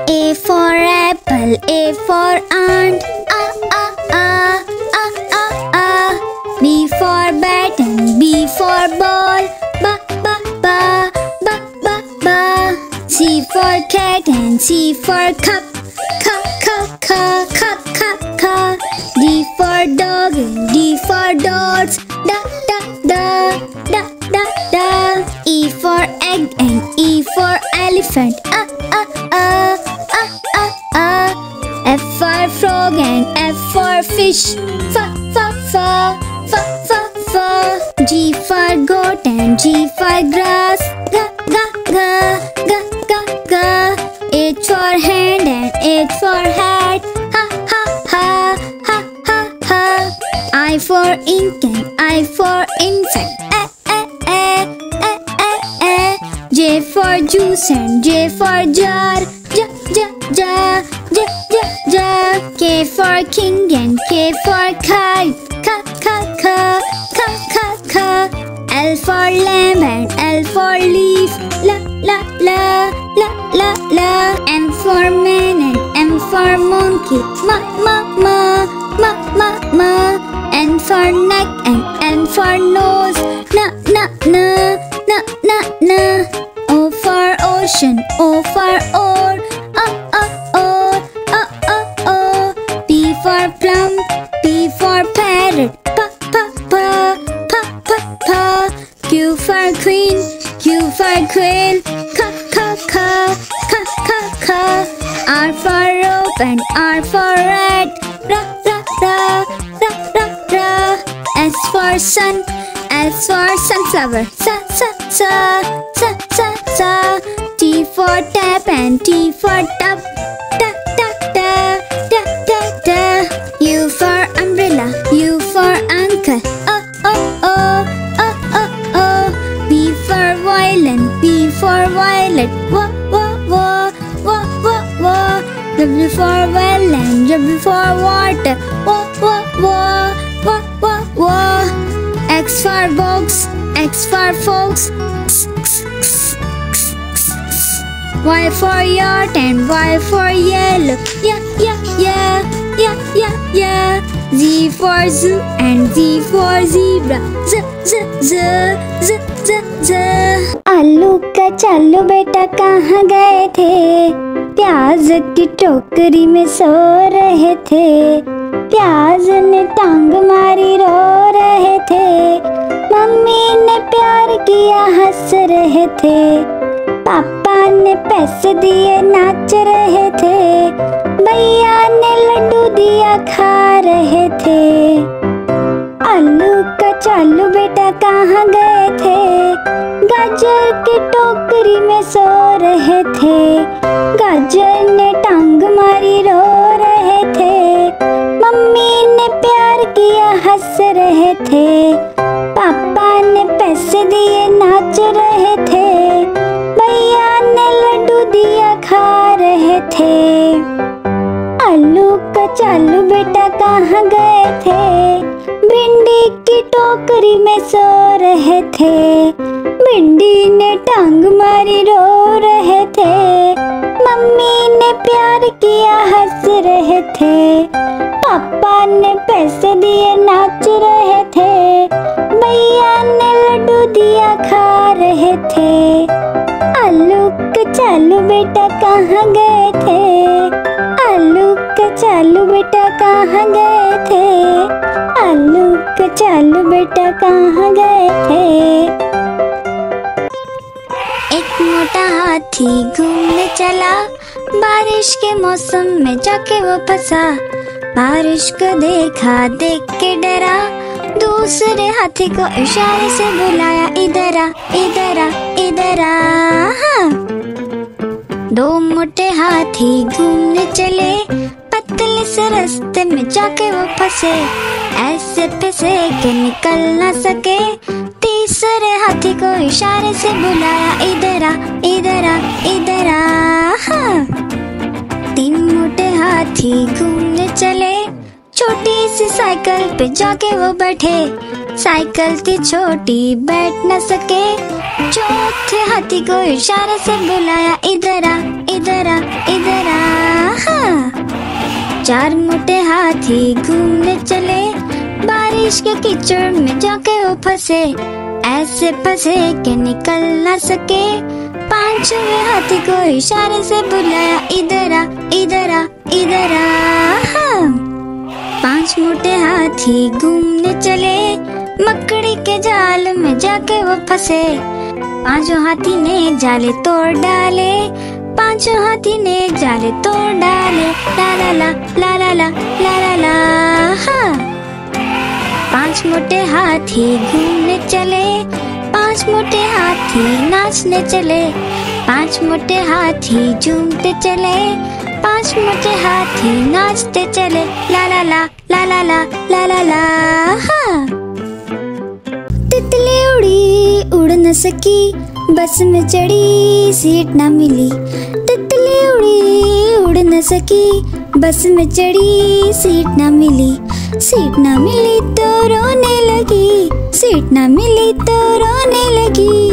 A for apple, A for ant. B for bat and B for ball. C for cat and C for cup. D for dog and D for dogs. E for egg and E for elephant. F for frog and F for fish. G for goat and G for grass. H for hand and H for hat. I for ink and I for insect. J for juice and J for jar. K for king and K for kite. L for lamb and L for leaf. M for man and M for monkey. N for neck and N for nose. O for ocean, O for oar. P for plum, P for parrot. Q for queen, Q for quail. R for rope and R for rat. S for sun, S for sunflower. T for tap and T for tub. U for umbrella, U for uncle. V for violin, V for violet. W for well and W for water. X for box, X for fox. Y for yacht and Y for yellow. Z for zoo and Z for zebra. आलू का चालू बेटा कहाँ गए थे? प्याज की टोकरी में सो रहे थे। प्याज ने टांग मारी रो रहे थे। मम्मी ने प्यार किया हंस रहे थे। पापा ने पैसे दिए नाच रहे थे। भैया ने लड्डू दिया खा रहे थे। आलू का चालू बेटा कहाँ गए थे? गाजर की टोकरी में सो रहे थे। गाजर ने टांग मारी रो रहे थे। मम्मी ने प्यार किया हंस रहे थे। पापा ने पैसे दिए नाच रहे थे। भैया ने लड्डू दिया खा रहे थे। आलू का चालू बेटा कहाँ गए थे? भिंडी की टोकरी में सो रहे थे। भिंडी ने टांग मारी रो रहे थे। मम्मी ने प्यार किया हंस रहे थे। पापा ने पैसे दिए नाच रहे थे। भैया ने लड्डू दिया खा रहे थे। आलू का चालू बेटा कहाँ गए थे? आलू का चालू बेटा कहाँ गए थे? आलू का चालू बेटा कहाँ गए थे? एक मोटा हाथी घूमने चला। बारिश के मौसम में जाके वो फंसा। बारिश को देखा, देख के डरा। दूसरे हाथी को इशारे से बुलाया, इधर आ, इधर आ, इधर आ। दो मोटे हाथी घूमने चले। पतले से रास्ते में जाके वो फंसे। ऐसे फंसे के निकल ना सके। तीसरे हाथी को इशारे से बुलाया, इधर आ, इधर आ, इधर आ। तीन मोटे हाथी घूमने चले। छोटी सी साइकिल पे जाके वो बैठे। साइकिल थी छोटी, बैठ न सके। चौथे हाथी को इशारे से बुलाया, इधर आ इधर आ इधर आ। हाँ। चार मोटे हाथी घूमने चले, बारिश के कीचड़ में जाके वो फंसे, ऐसे फंसे कि निकल ना सके। पांचवें हाथी को इशारे से बुलाया, इधर आ इधर आ इधर आ। हाँ। पांच मोटे हाथी घूमने चले, मकड़ी के जाल में जाके वो फंसे, पांचों हाथी ने जाले तोड़ डाले, पांचों हाथी ने जाले तोड़ डाले। ला ला ला ला ला ला ला ला ला। हाँ। पांच मोटे हाथी घूमने चले, पांच मोटे हाथी नाचने चले, पांच मोटे हाथी झूमते चले, पांच मोटे हाथी नाचते चले। ला ला ला ला ला ला ला ला ला। हाँ। तितली उड़ी उड़ न सकी, बस में चढ़ी सीट न मिली। तितली उड़ी उड़ न सकी, बस में चढ़ी सीट न मिली। सीट न मिली तो रोने लगी, सीट न मिली तो रोने लगी।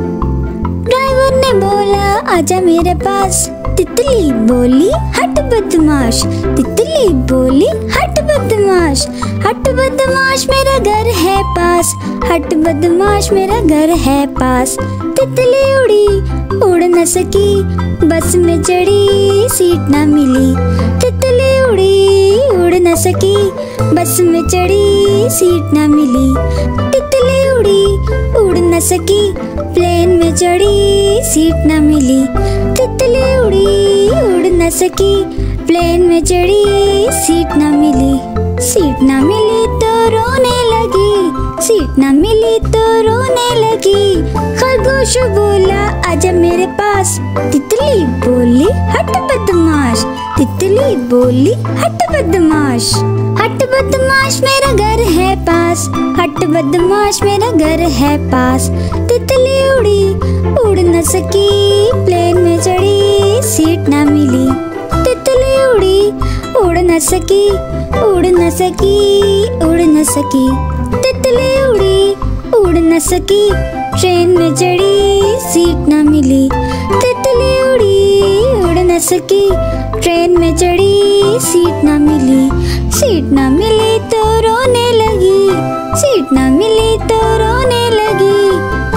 ड्राइवर ने बोला आजा मेरे पास, तितली बोली हट बदमाश। तितली बोली हट बदमाश, हट बदमाश मेरा घर है पास, हट बदमाश मेरा घर है पास। तितली उड़ी उड़ न सकी, बस में चढ़ी सीट न मिली। तितली उड़ी उड़ न सकी, बस में चढ़ी सीट न मिली। तितली उड़ी उड़ न सकी, प्लेन में चढ़ी सीट न मिली। तितली उड़ी उड़ न सकी, प्लेन में चढ़ी सीट न मिली। सीट न मिली तो रोने लगी, सीट न मिली तो रोने लगी। खरगोश बोला आजा मेरे पास, तितली बोली हट बदमाश। तितली बोली हट बदमाश, हट बदमाश मेरा घर है पास, हट बदमाश मेरा घर है पास। तितली उड़ी उड़ न सकी, प्लेन में चढ़ी सीट न मिली। तितली उड़ी उड़ न सकी, उड़ न सकी, उड़ न सकी। तितली उड़ी उड़ न सकी, ट्रेन में चढ़ी सीट न मिली। तितली उड़ी उड़ न सकी, ट्रेन में चढ़ी सीट न मिली। सीट न मिली तो रोने लगी, सीट न मिली तो रोने लगी।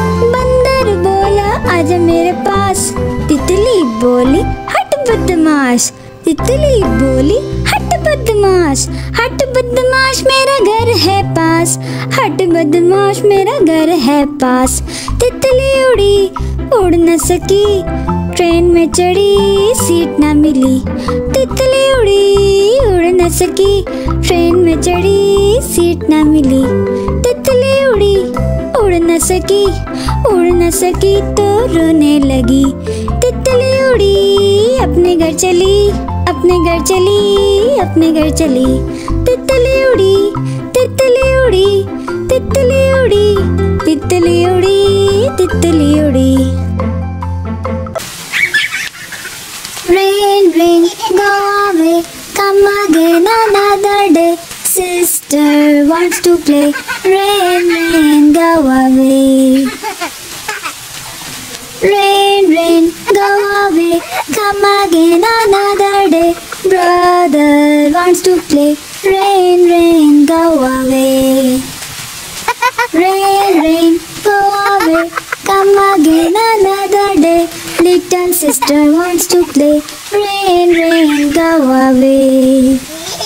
बंदर बोला आजा मेरे पास, तितली बोली हट बदमाश। तितली बोली हट बदमाश, हट बदमाश मेरा घर है पास, हट बदमाश मेरा घर है पास। तितली उड़ी उड़ न सकी, ट्रेन में चढ़ी सीट न मिली। तितली उड़ी उड़ न सकी, ट्रेन में चढ़ी सीट न मिली। तितली उड़ी उड़ न सकी, उड़ न सकी तो रोने लगी। तितली उड़ी अपने घर चली, अपने घर चली, अपने घर चली। तितली उड़ी, तितली उड़ी, तितली उड़ी, तितली उड़ी, तितली उड़ी। Rain, rain, go away, come again another day. Sister wants to play. Rain, rain, go away. Rain, rain, go away, come again another day. Brother wants to play. Rain, rain, go away. Rain, rain, go away, come again another day. Little sister wants to play. Rain, rain, go away.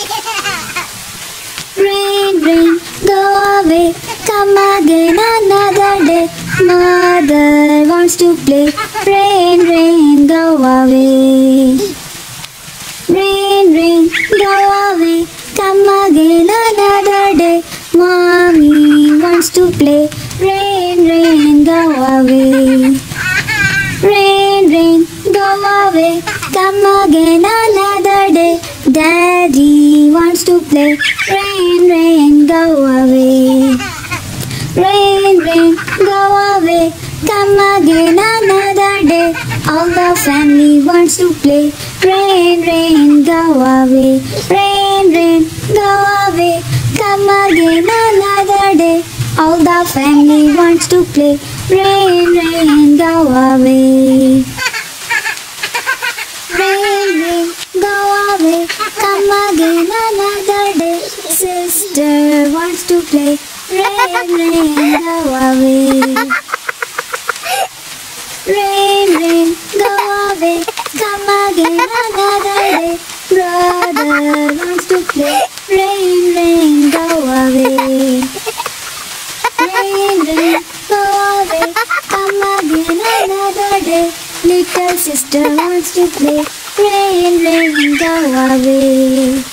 Rain, rain, go away, come again another day. Mother wants to play. Rain, rain, go away. Rain, rain, go away, come again another day. Mommy wants to play. Rain, rain, go away. Rain, rain, go away, come again another day. Daddy wants to play. Rain, rain, go away. Rain, rain, go away, come again another day. All the family wants to play. Rain, rain, go away. Rain, rain, go away, come again another day. All the family wants to play. Rain, rain, go away. Rain, rain, go away. Come again another day. Sister wants to play. Rain, rain, go away. Rain, rain, go away. Come again another day. Brother wants to play. Rain, rain, go away. Rain, rain, go away. Come again another day. Little sister wants to play. Rain, rain, go away.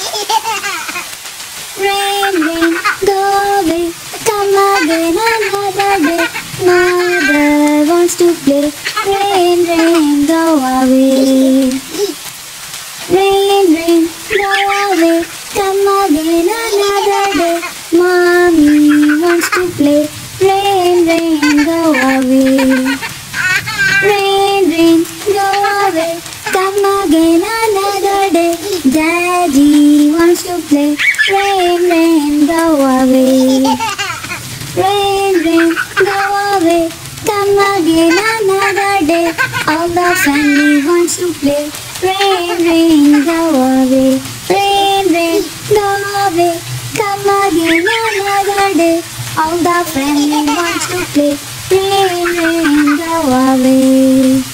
Rain, rain, go away. Come again another day. Mother wants to play. Rain, rain, go away. Rain, rain, go away. Come again another day. Mommy wants to play. Rain, rain, go away. Rain, rain, go away. Come again another day. Daddy wants to play. Rain, rain, go away. Rain, rain, go away. Come again another day. All the family wants to play. Rain, rain, go away. Rain, rain, go away. Come again another day. All the family wants to play. Rain, rain, go away.